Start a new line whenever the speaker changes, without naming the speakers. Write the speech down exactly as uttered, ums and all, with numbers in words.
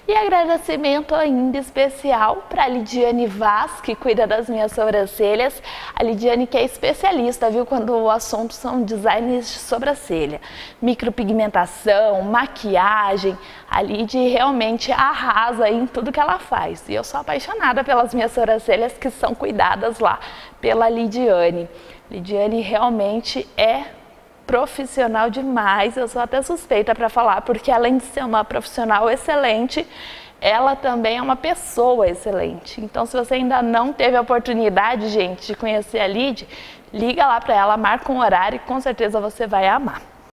E agradecimento ainda especial para a Lidiane Vaz, que cuida das minhas sobrancelhas. A Lidiane que é especialista, viu, quando o assunto são designs de sobrancelha. Micropigmentação, maquiagem, a Lid realmente arrasa em tudo que ela faz. E eu sou apaixonada pelas minhas sobrancelhas que são cuidadas lá pela Lidiane. Lidiane realmente é profissional demais, eu sou até suspeita para falar, porque além de ser uma profissional excelente, ela também é uma pessoa excelente. Então, se você ainda não teve a oportunidade, gente, de conhecer a Lid, liga lá para ela, marca um horário e com certeza você vai amar.